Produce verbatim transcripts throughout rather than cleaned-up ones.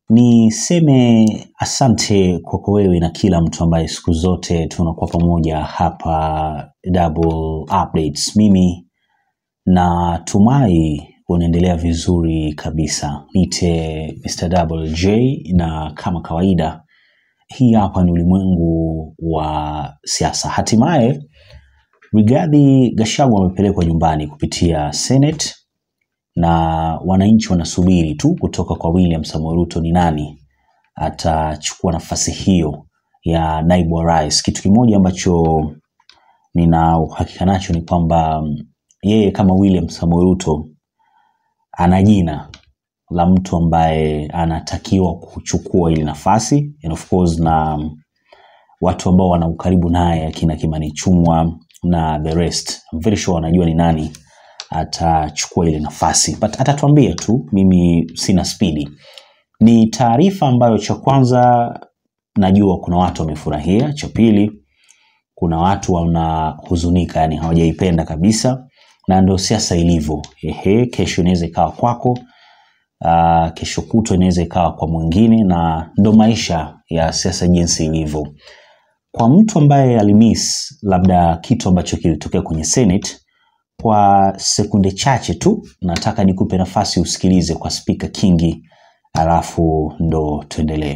Niseme asante kwako wewe na kila mtu ambaye siku zote tunakuwa pamoja hapa Double Updates. Mimi na tumai unaendelea vizuri kabisa. Nite Mister Double J, na kama kawaida hii hapa ni ulimwengu wa siasa. Hatimaye Rigathi Gachagua amepelekwa nyumbani kupitia Senate, na wananchi wanasubiri tu kutoka kwa William Samoei Ruto ni nani atachukua nafasi hiyo ya naibu wa rais. Kitu kimoja ambacho nina uhakika nacho ni kwamba yeye kama William Samoei Ruto ana jina la mtu ambaye anatakiwa kuchukua ile nafasi, and of course na watu ambao wana ukaribu naye akina Kimani Ichung'wah na the rest. I'm very sure wanajua ni nani atachukua ile nafasi, but atatuambia tu. Mimi sina speedi. Ni taarifa ambayo cha kwanza najua kuna watu wamefurahia, cha pili kuna watu wanahuzunika, yani hawajaipenda kabisa, na ndio siasa ilivyo. Ehe, kesho inaweza ikawa kwako, uh, kesho kutwa inaweza ikawa kwa mwingine, na ndio maisha ya siasa jinsi ilivyo. Kwa mtu ambaye alimiss labda kitu ambacho kilitokea kwenye Senate, kwa sekunde chache tu nataka nikupe nafasi usikilize kwa Speaker Kingi, alafu ndo tuendelee.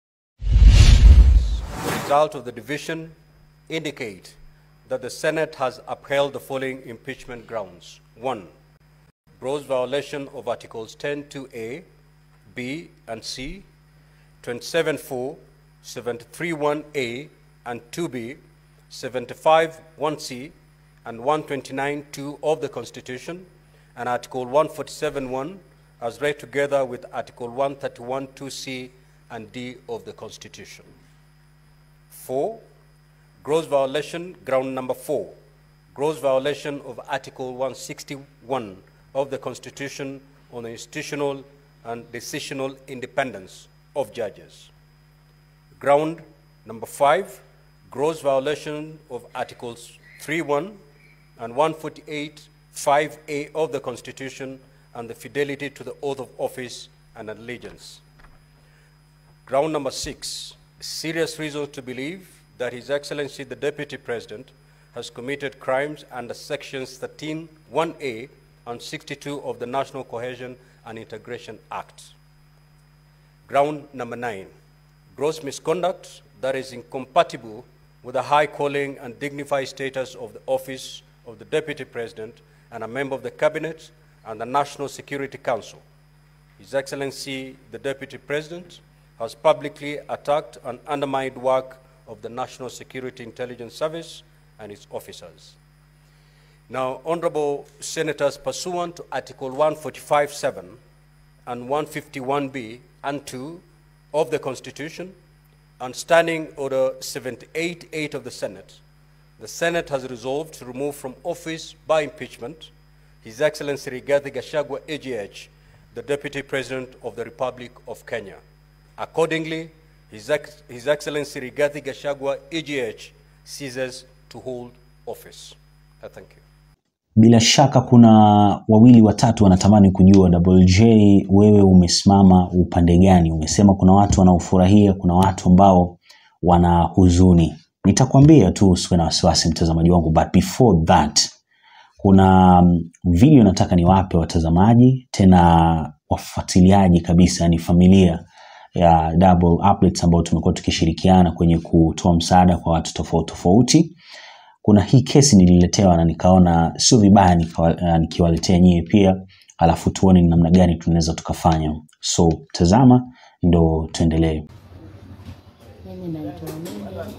The result of the division indicate that the Senate has upheld the following impeachment grounds. One, gross violation of Articles ten two A, B, and C, twenty-seven four, seventy-three one A, and two B, seventy-five one C, and one twenty-nine two of the Constitution, and Article one forty-seven one, as read together with Article one thirty-one two C and D of the Constitution. Four, gross violation, ground number four, gross violation of Article one sixty-one of the Constitution on the institutional and decisional independence of judges. Ground number five, gross violation of Articles three one and one forty-eight five A of the Constitution and the fidelity to the oath of office and allegiance. Ground number six, serious reasons to believe that His Excellency the Deputy President has committed crimes under sections thirteen one A and sixty-two of the National Cohesion and Integration Act. Ground number nine, gross misconduct that is incompatible with the high calling and dignified status of the office of the Deputy President and a member of the Cabinet and the National Security Council. His Excellency the Deputy President has publicly attacked and undermined work of the National Security Intelligence Service and its officers. Now, Honorable Senators, pursuant to Article one forty-five seven and one fifty-one B and two of the Constitution and Standing Order seventy-eight eight of the Senate, the Senate has resolved to remove from office by impeachment His Excellency Rigathi Gachagua A G H, the Deputy President of the Republic of Kenya. Accordingly, His, Ex His Excellency Rigathi Gachagua A G H ceases to hold office. I thank you. Bila shaka kuna wawili watatu wanatamani kujua Double J, wewe umesimama upande gani? Umesema kuna watu wanaofurahia, kuna watu ambao wana huzuni. Nitakwambia tu usiwe na wasiwasi mtazamaji wangu, but before that kuna video nataka niwape watazamaji, tena wafuatiliaji kabisa, yani familia ya Double Updates ambao tumekuwa tukishirikiana kwenye kutoa msaada kwa watu tofauti tofauti. Kuna hii kesi nililetewa na nikaona sio vibaya nikiwaletea nyie pia, alafu tuone ni namna gani tunaweza tukafanya. So tazama ndo tuendelee. Mimi naitwa Mimi.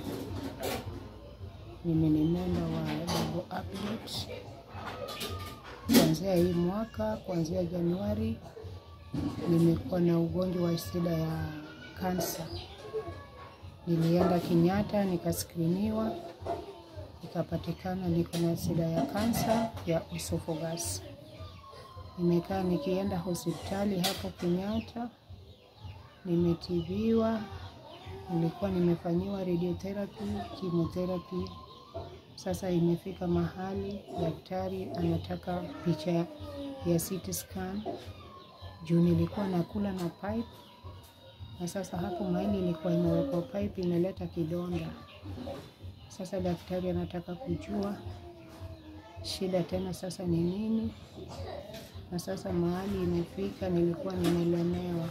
Mimi ni member wa Double Updates. Kuanzia hii mwaka, kuanzia Januari, nimekuwa na ugonjwa wa shida ya kansa. Nilienda Kenyatta nikaskrini, ikapatikana niko na shida ya kansa ya esophagus. Nimekaa nikienda hospitali hapo Kenyatta, nimetibiwa, nilikuwa nimefanyiwa radiotherapy, chemotherapy. Sasa imefika mahali daktari anataka picha ya C T scan. Juu nilikuwa nakula na pipe, na sasa hapo mahali ilikuwa imewekwa pipe imeleta kidonda. Sasa daktari anataka kujua shida tena sasa ni nini, na sasa mahali imefika nilikuwa nimelemewa.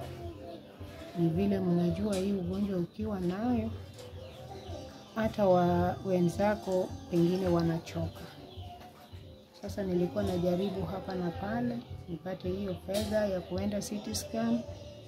Ni vile mnajua hii ugonjwa ukiwa nayo hata wa wenzako pengine wanachoka. Sasa nilikuwa najaribu hapa na pale nipate hiyo fedha ya kuenda C T scan,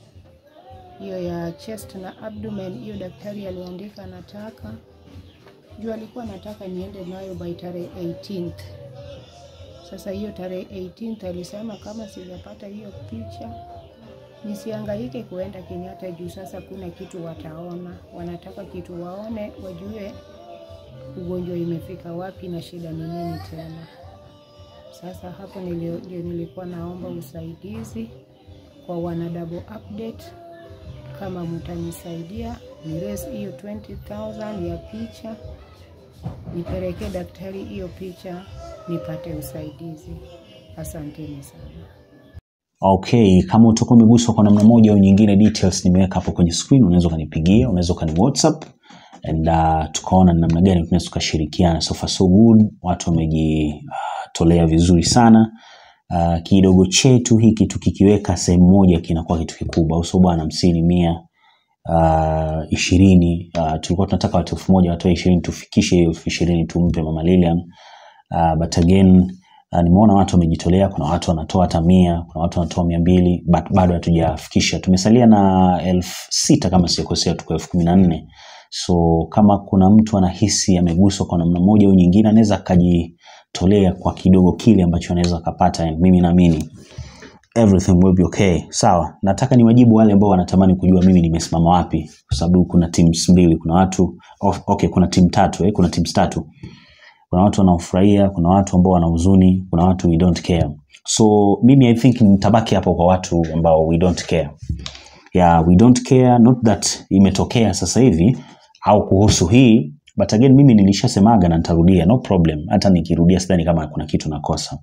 hiyo ya chest na abdomen, hiyo daktari aliandika nataka. Juu alikuwa nataka niende nayo by tarehe eighteenth. Sasa hiyo tarehe eighteenth alisema kama sijapata hiyo picha nisihangaike kuenda Kenyatta juu sasa kuna kitu wataona. Wanataka kitu waone wajue ugonjwa imefika wapi na shida ni nini tena. Sasa hapo ndio nilikuwa naomba usaidizi kwa wana Double Update, kama mtanisaidia ni raise hiyo twenty thousand ya picha nipeleke daktari hiyo picha nipate usaidizi. Asanteni sana. Okay, kama utakuwa umeguswa kwa namna moja au nyingine, details nimeweka hapo kwenye screen, unaweza kanipigia, unaweza kani WhatsApp and uh, tukaona namna gani tunaweza kushirikiana. So far so good, watu wamejitolea uh, vizuri sana. Uh, kidogo chetu hiki tukikiweka sehemu moja kinakuwa kitu kikubwa. Uso bwana hamsini, mia, uh, ishirini, uh, tulikuwa tunataka watu elfu moja watu ishirini tufikishe elfu ishirini tumpe Mama Lilian. Uh, but again uh, nimeona watu wamejitolea, kuna watu wanatoa hata mia, kuna watu wanatoa mia mbili, but bado hatujafikisha. Tumesalia na elfu sita kama sikosea, tuko elfu kumi na nne. So kama kuna mtu anahisi ameguswa kwa namna moja au nyingine, anaweza kujitolea kwa kidogo kile ambacho anaweza kupata. Mimi naamini everything will be okay. Sawa, nataka niwajibu wale ambao wanatamani kujua mimi nimesimama wapi, kwa sababu kuna teams mbili, kuna watu okay, kuna team tatu eh, kuna teams tatu. Kuna watu wanaofurahia, kuna watu ambao wana huzuni, kuna watu we don't care. So mimi I think nitabaki hapo kwa watu ambao we don't care. Yeah, we don't care, not that imetokea sasa hivi au kuhusu hii, but again mimi nilishasemaga na nitarudia, no problem. Hata nikirudia sidhani kama kuna kitu nakosa.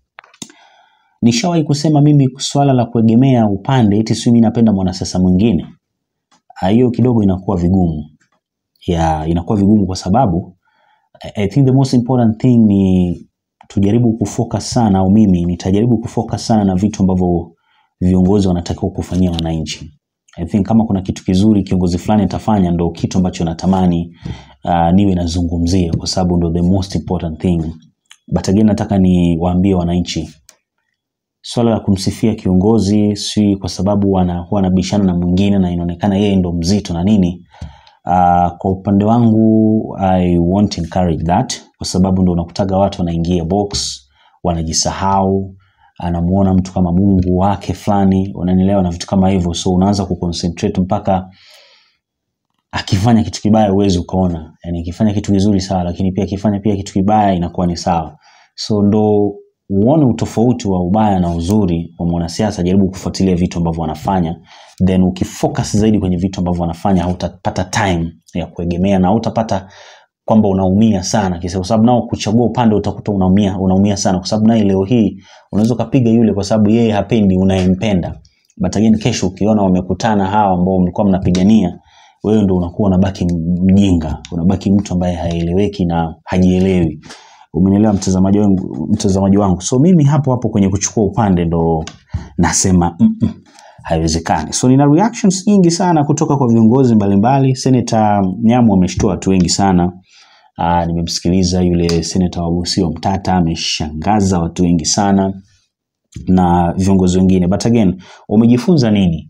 Nishawahi kusema mimi swala la kuegemea upande eti si mimi napenda mwanasiasa mwingine, hiyo kidogo inakuwa vigumu. Yeah, inakuwa vigumu kwa sababu I think the most important thing ni tujaribu kufocus sana, au mimi nitajaribu kufocus sana na vitu ambavyo viongozi wanatakiwa kufanyia wananchi. I think kama kuna kitu kizuri kiongozi fulani atafanya, ndo kitu ambacho natamani uh, niwe nazungumzia, kwa sababu ndo the most important thing. But again nataka ni waambie wananchi, swala la kumsifia kiongozi si kwa sababu wanakuwa nabishana na mwingine na inaonekana yeye ndo mzito na nini. Uh, kwa upande wangu I won't encourage that, kwa sababu ndo unakutaga watu wanaingia box, wanajisahau, anamuona mtu kama Mungu wake fulani, unanielewa, na vitu kama hivyo. So unaanza kuconcentrate mpaka akifanya kitu kibaya uweze ukaona. Yani akifanya kitu kizuri sawa, lakini pia akifanya pia kitu kibaya inakuwa ni sawa. So ndo uone utofauti wa ubaya na uzuri wa mwanasiasa. Jaribu kufuatilia vitu ambavyo wanafanya, then ukifocus zaidi kwenye vitu ambavyo wanafanya, hautapata time ya kuegemea na hautapata kwamba unaumia sana, kwa sababu nao kuchagua upande utakuta unaumia unaumia sana, kwa sababu naye leo hii unaweza kupiga yule kwa sababu yeye hapendi unayempenda, but again kesho ukiona wamekutana hawa ambao mlikuwa mnapigania, wewe ndio unakuwa unabaki mjinga, unabaki mtu ambaye haeleweki na hajielewi. Umenielewa mtazamaji wangu, mtazamaji wangu? So mimi hapo hapo kwenye kuchukua upande ndo nasema mm -mm, haiwezekani. So nina reactions nyingi sana kutoka kwa viongozi mbalimbali. Senator Nyamu ameshtua watu wengi sana. Uh, nimemsikiliza yule Senator wa Busia Mtata, ameshangaza watu wengi sana, na viongozi wengine. But again, umejifunza nini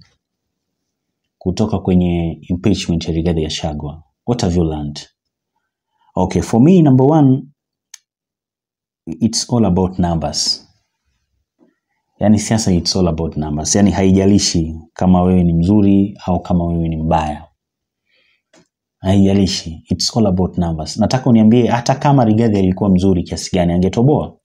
kutoka kwenye impeachment ya Rigathi Gachagua? What have you learned? Okay, for me, number one, it's all about numbers. Yani siasa it's all about numbers. Yani haijalishi kama wewe ni mzuri au kama wewe ni mbaya. Haijalishi, it's all about numbers. Nataka uniambie hata kama Rigathi alikuwa mzuri kiasi gani angetoboa?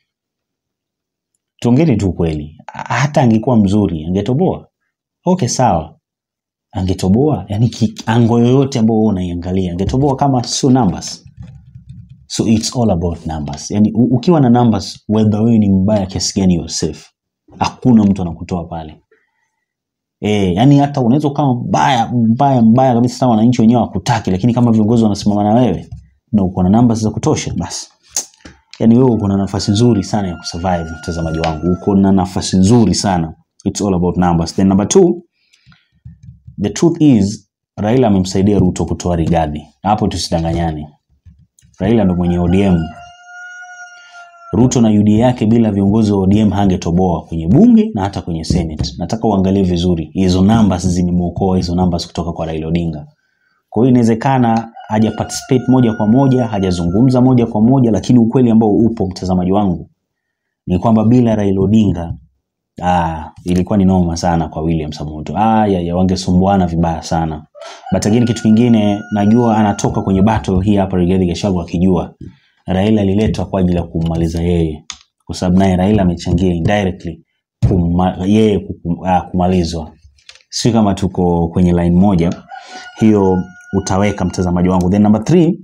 Tuongeni tu kweli. Hata angekuwa mzuri angetoboa? Okay, sawa. Angetoboa? Yani ango yoyote ambayo wewe unaiangalia angetoboa kama sio numbers? So it's all about numbers. Yani ukiwa na numbers, whether wewe ni mbaya kiasi gani, you're safe. Hakuna mtu anakutoa pale. Eh, yani hata unaweza kama mbaya mbaya mbaya kabisa sana wananchi wenyewe wakutaki, lakini kama viongozi wanasimama na wewe na uko na numbers za kutosha, basi yani wewe uko na nafasi nzuri sana ya kusurvive. Mtazamaji wangu, uko na nafasi nzuri sana. It's all about numbers. Then number two, the truth is Raila amemsaidia Ruto kutoa Rigathi. Hapo tusidanganyane. Raila ndo mwenye O D M. Ruto na U D A yake bila viongozi wa O D M hangetoboa kwenye bunge na hata kwenye Senate. Nataka uangalie vizuri. Hizo numbers zimemuokoa hizo numbers kutoka kwa Raila Odinga. Kwa hiyo inawezekana haja participate moja kwa moja, hajazungumza moja kwa moja, lakini ukweli ambao upo mtazamaji wangu ni kwamba bila Raila Odinga ah ilikuwa ni noma sana kwa William Samoei. Ah ya, ya wangesumbuana vibaya sana. But again, kitu kingine najua anatoka kwenye battle hii hapa Rigathi Gachagua akijua Raila aliletwa kwa ajili ya kumaliza yeye, kwa sababu naye Raila amechangia indirectly kuma, yeye kum, ah, kumalizwa. Si kama tuko kwenye line moja, hiyo utaweka mtazamaji wangu. Then number three,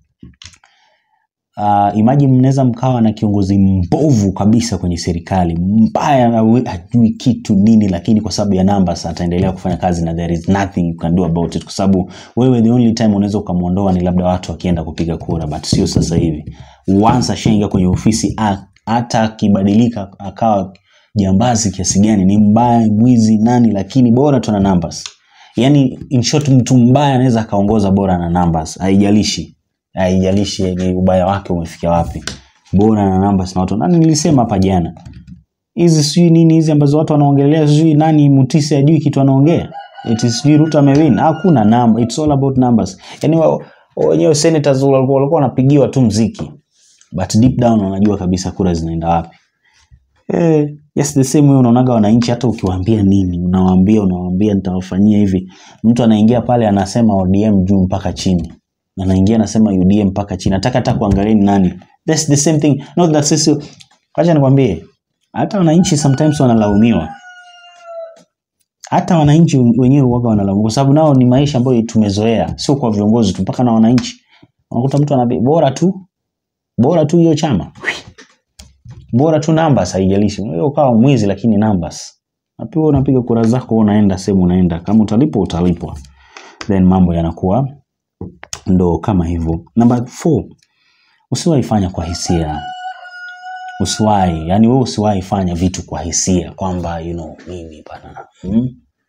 uh, imagine mnaweza mkawa na kiongozi mbovu kabisa kwenye serikali, mbaya, hajui kitu nini, lakini kwa sababu ya numbers ataendelea kufanya kazi na there is nothing you can do about it, kwa sababu wewe the only time unaweza kumuondoa ni labda watu wakienda kupiga kura, but sio sasa hivi. Once ashaingia kwenye ofisi, hata kibadilika akawa jambazi kiasi gani, ni mbaya, mwizi, nani, lakini bora tuna numbers. Yani in short, mtu mbaya anaweza kaongoza bora na numbers. Haijalishi. Haijalishi ni ubaya wake umefikia wapi. Bora na numbers na watu. Nani nilisema hapa jana? Hizi sijui nini hizi ambazo watu wanaongelea, sijui nani Mutisi hajui kitu anaongea. It is sijui Ruto amewin. Hakuna number. It's all about numbers. Yani wenyewe senators walikuwa wanapigiwa tu mziki. But deep down wanajua kabisa kura zinaenda wapi. Eh, yes, the same way unaonaga wananchi hata ukiwaambia nini, unawaambia unawaambia nitawafanyia hivi. Mtu anaingia pale anasema O D M juu mpaka chini. Na anaingia anasema U D M mpaka chini. Nataka hata kuangalia ni nani. That's the same thing. Not that sisi, acha nikwambie, hata wananchi sometimes wanalaumiwa. Hata wananchi wenyewe huaga wanalaumiwa, kwa sababu nao ni maisha ambayo tumezoea, sio kwa viongozi tu, mpaka na wananchi. Unakuta mtu anabe bora tu, bora tu hiyo chama. Bora tu numbers, haijalishi. Wewe ukawa mwizi lakini numbers. Hapo unapiga kura zako, unaenda sehemu unaenda. Kama utalipwa utalipwa. Then mambo yanakuwa ndo kama hivyo. Number four, usiwahi fanya kwa hisia. Usiwahi, yani wewe usiwahi fanya vitu kwa hisia kwamba you know mimi bana. Hmm?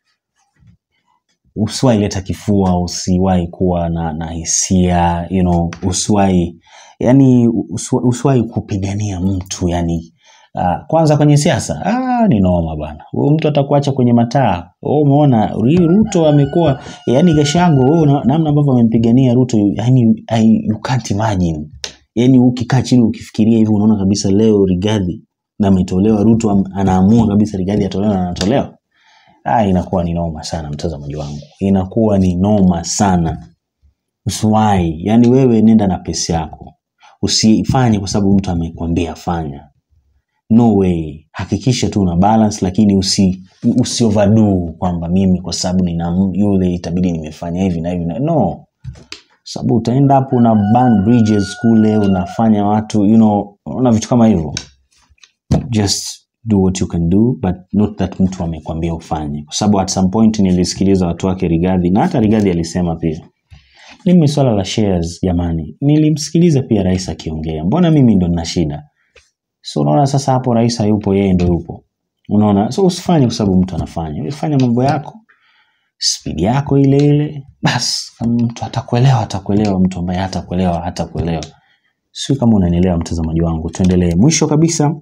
Usiwahi leta kifua, usiwahi kuwa na na hisia, you know, usiwahi yani usiwahi kupigania mtu yani. Uh, kwanza kwenye siasa, ah ni noma bana. Huyo mtu atakuacha kwenye mataa. Oh, umeona Ruto amekuwa yani Gachagua, oh, namna ambavyo amempigania Ruto, yani I, you can't imagine. Yani ukikaa chini ukifikiria hivi unaona kabisa leo Rigathi na ametolewa, Ruto am, anaamua kabisa Rigathi atolewa na anatolewa. Ah, inakuwa ni noma sana mtazamaji wangu. Inakuwa ni noma sana. Usiwahi, yani wewe nenda na pesa yako. Usifanye kwa sababu mtu amekwambia fanya. No way. Hakikisha tu una balance, lakini usi usi overdo kwamba mimi kwa sababu nina yule itabidi nimefanya hivi na hivi na no. Sababu utaenda hapo una burn bridges kule, unafanya watu you know, una vitu kama hivyo. Just do what you can do, but not that mtu amekwambia ufanye. Kwa sababu at some point nilisikiliza watu wake Rigathi, na hata Rigathi alisema pia mimi swala la shares jamani, nilimsikiliza pia rais akiongea. Mbona mimi ndo nina shida? So unaona sasa hapo rais hayupo, yeye ndo yupo. Unaona? So usifanye kwa sababu mtu anafanya. Ufanye mambo yako. Speed yako ile ile. Bas, kama mtu atakuelewa, atakuelewa, mtu ambaye hatakuelewa, hatakuelewa. Sio kama unanielewa mtazamaji wangu. Tuendelee. Mwisho kabisa,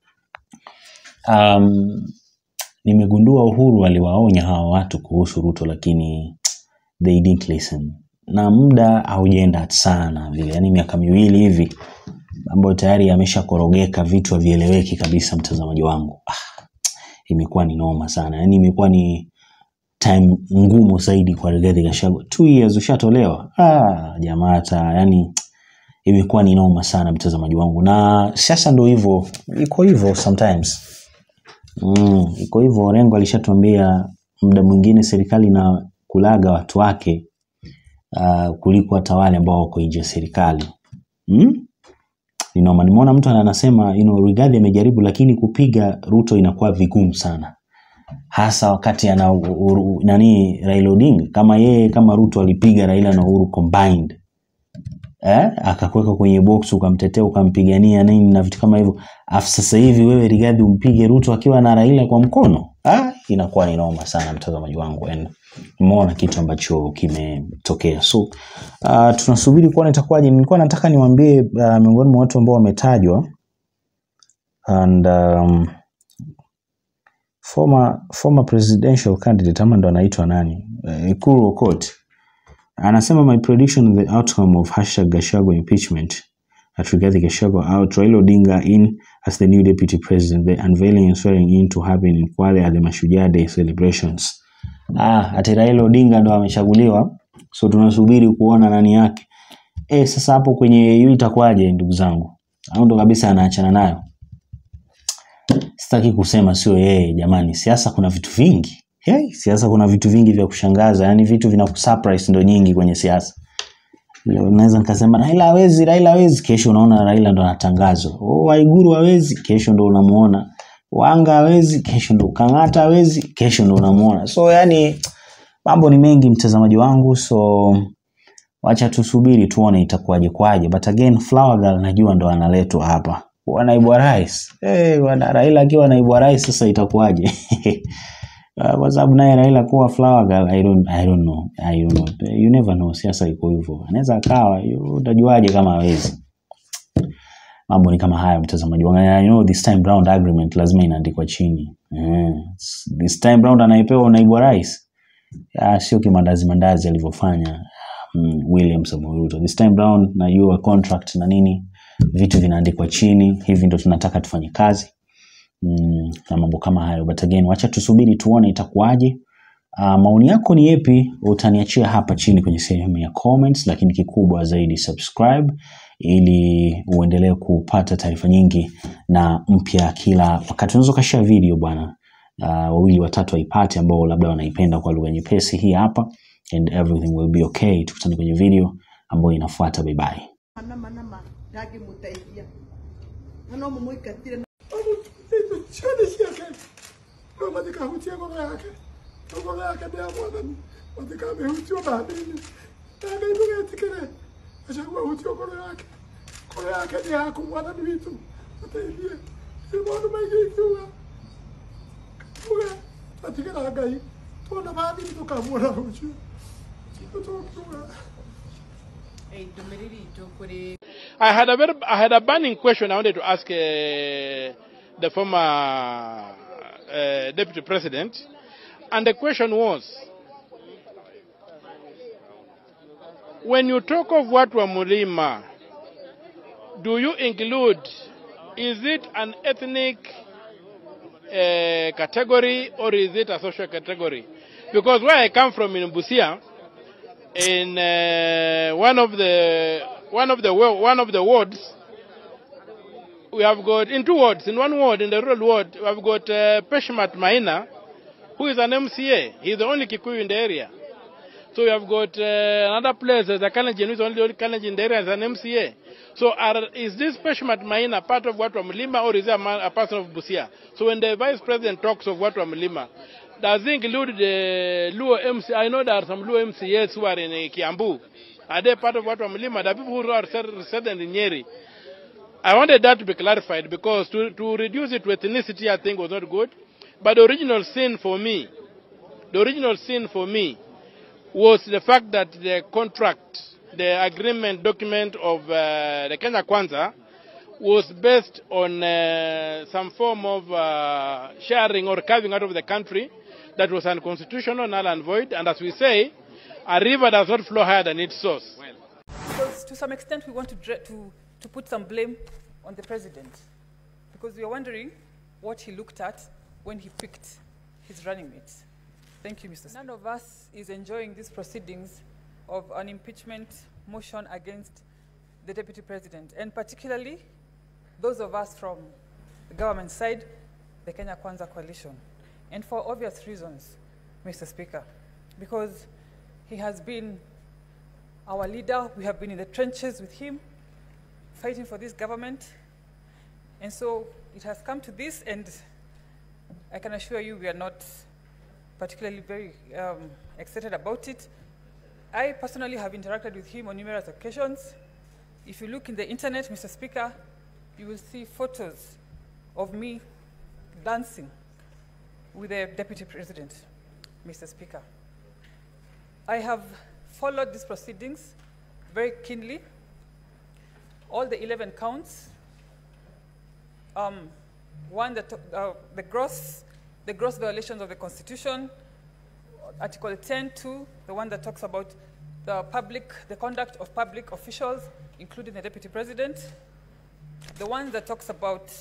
um, nimegundua Uhuru aliwaonya hawa watu kuhusu Ruto, lakini they didn't listen. Na muda haujaenda sana vile, yani miaka miwili hivi ambayo tayari yameshakorogeka, vitu havieleweki kabisa mtazamaji wangu. Ah, imekuwa ni noma sana. Yani imekuwa ni time ngumu zaidi kwa Rigathi Gachagua. two years ushatolewa. Ah, jamaata, yani imekuwa ni noma sana mtazamaji wangu. Na sasa ndo hivyo, iko hivyo sometimes. Mm, iko hivyo. Rengo alishatuambia muda mwingine serikali na kulaga watu wake uh, kuliko hata wale ambao wako nje ya serikali. Mm? Ni noma. Nimeona mtu anasema you know Rigathi amejaribu lakini kupiga Ruto inakuwa vigumu sana. hasa wakati ana uru, nani Raila Odinga, kama yeye kama Ruto alipiga Raila na Uhuru combined, eh akakuweka kwenye box ukamtetea ukampigania nini na vitu kama hivyo, afu sasa hivi wewe Rigathi umpige Ruto akiwa na Raila kwa mkono, ah inakuwa ni noma sana mtazamaji wangu. And umeona kitu ambacho kimetokea. So uh, tunasubiri kuona itakuwaje. Nilikuwa nataka niwaambie uh, miongoni mwa watu ambao wametajwa, and um, former former presidential candidate ama ndo anaitwa nani, uh, Ekuru Aukot anasema my prediction of the outcome of hashtag Gachagua impeachment at Rigathi Gachagua out, Raila Odinga in as the new deputy president, the unveiling and swearing in to happen in Kwale at the Mashujaa Day celebrations. Ah, ati Raila Odinga ndo amechaguliwa, so tunasubiri kuona nani yake. Eh, sasa hapo kwenye hiyo itakuwaje ndugu zangu? Au ndo kabisa anaachana nayo? Sitaki kusema sio yeye jamani, siasa kuna vitu vingi. Hey, siasa kuna vitu vingi vya kushangaza, yani vitu vinakusurprise ndo nyingi kwenye siasa. Leo naweza nikasema Raila hawezi, Raila hawezi, kesho unaona Raila ndo anatangazwa. Oh, Waiguru hawezi, kesho ndo unamuona. Wanga hawezi, kesho ndo Kang'ata hawezi, kesho ndo unamuona. So yani mambo ni mengi mtazamaji wangu, so wacha tusubiri tuone itakuwaje kwaje. But again, Flower Girl najua ndo analetwa hapa. Wa naibu rais. Eh, hey, wana Raila akiwa naibu rais sasa itakuwaje? Kwa sababu naye Raila kuwa Flower Girl, I don't I don't know. I don't know. You never know, siasa iko hivyo. Anaweza akawa, utajuaje kama hawezi? Mambo ni kama haya mtazamaji wangu. I know this time round agreement lazima inaandikwa chini. Eh, this time round anaipewa naibu rais. Ya sio kimandazi mandazi alivyofanya um, William Samoei Ruto. This time round na you a contract na nini, vitu vinaandikwa chini. Hivi ndio tunataka tufanye kazi. Mm, na mambo kama hayo. But again, wacha tusubiri tuone itakuwaje. Uh, maoni yako ni yapi? Utaniachia hapa chini kwenye sehemu ya comments, lakini kikubwa zaidi subscribe ili uendelee kupata taarifa nyingi na mpya kila wakati. Unaweza kashare video bwana, uh, wawili watatu waipate ambao labda wanaipenda kwa lugha nyepesi hii hapa, and everything will be okay. Tukutane kwenye video ambayo inafuata. Bye bye. Chani siake, no matika hutia kwa yake, kwa yake ndio mwana, matika amehutia baadini, na ndio tikere, ashakuwa hutia kwa yake, kwa yake ndio hakumwana vitu, ataibia, simoni maigi kiwa, kwa matika agai, tuna baadini tukamwana hutia, tutokuwa. I had a very, I had a burning question I wanted to ask uh, the former uh, deputy president, and the question was, when you talk of Watu wa Mlima, do you include, is it an ethnic uh, category or is it a social category? Because where I come from in Busia, in uh, one of the one of the one of the wards, we have got in two wards. In one ward, in the rural ward, we have got uh, Peshmat Maina, who is an M C A. He's the only Kikuyu in the area. So we have got uh, another place, the Kalenjin, who is the only Kalenjin in the area, as an M C A. So are, is this Peshmat Maina part of Watu wa Mlima, or is he a, man, a person of Busia? So when the vice president talks of Watu wa Mlima, does he include the Luo M C A? I know there are some Luo M C As who are in uh, Kiambu. Are they part of Watu wa Mlima? The people who are resident in Nyeri. I wanted that to be clarified, because to, to reduce it to ethnicity, I think, was not good. But the original sin for me, the original sin for me was the fact that the contract, the agreement document of uh, the Kenya Kwanza was based on uh, some form of uh, sharing or carving out of the country that was unconstitutional, null and void. And as we say, a river does not flow higher than its source. Well, because to some extent we want to, to, to put some blame on the president, because we are wondering what he looked at when he picked his running mates. Thank you, Mister Speaker. None of us is enjoying these proceedings of an impeachment motion against the deputy president, and particularly those of us from the government side, the Kenya Kwanza coalition. And for obvious reasons, Mister Speaker, because he has been our leader, we have been in the trenches with him, fighting for this government. And so it has come to this, and I can assure you we are not particularly very um, excited about it. I personally have interacted with him on numerous occasions. If you look in the internet, Mister Speaker, you will see photos of me dancing with the Deputy President, Mister Speaker. I have followed these proceedings very keenly. All the eleven counts, um, one that uh, the gross, the gross violations of the Constitution, Article ten two, the one that talks about the public, the conduct of public officials, including the Deputy President, the one that talks about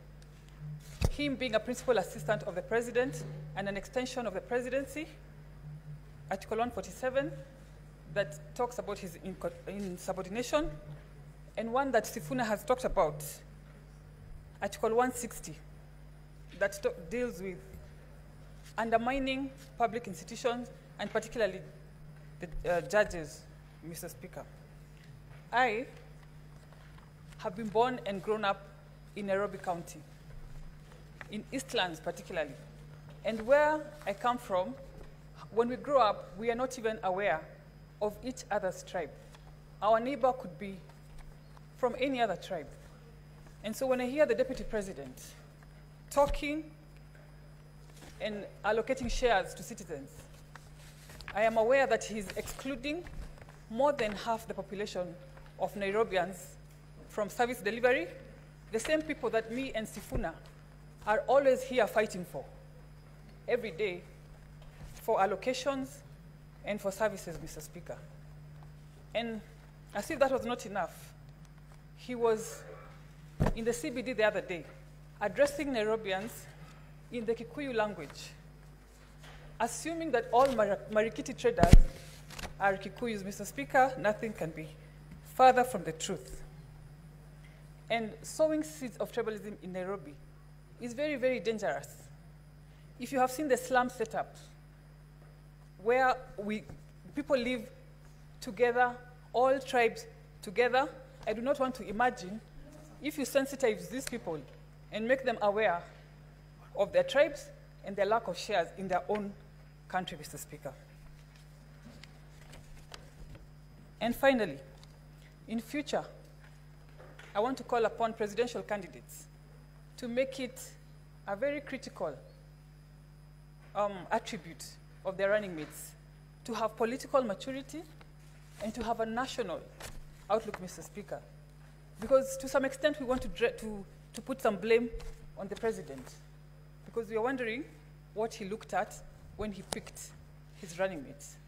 him being a principal assistant of the President and an extension of the presidency, Article one forty-seven, that talks about his insubordination, and one that Sifuna has talked about, Article one sixty, that deals with undermining public institutions, and particularly the uh, judges, Mister Speaker. I have been born and grown up in Nairobi County, in Eastlands particularly. And where I come from, when we grow up, we are not even aware of each other's tribe. Our neighbor could be from any other tribe. And so when I hear the Deputy President talking and allocating shares to citizens, I am aware that he's excluding more than half the population of Nairobians from service delivery, the same people that me and Sifuna are always here fighting for, every day, for allocations and for services, Mister Speaker. And as if that was not enough, he was in the C B D the other day, addressing Nairobians in the Kikuyu language, assuming that all Mar Marikiti traders are Kikuyus. Mister Speaker, nothing can be further from the truth. And sowing seeds of tribalism in Nairobi is very, very dangerous. If you have seen the slum setup, where we, people live together, all tribes together, I do not want to imagine if you sensitize these people and make them aware of their tribes and their lack of shares in their own country, Mister Speaker. And finally, in future, I want to call upon presidential candidates to make it a very critical um, attribute of their running mates to have political maturity and to have a national outlook, Mister Speaker. Because to some extent, we want to, to, to put some blame on the president, because we are wondering what he looked at when he picked his running mates.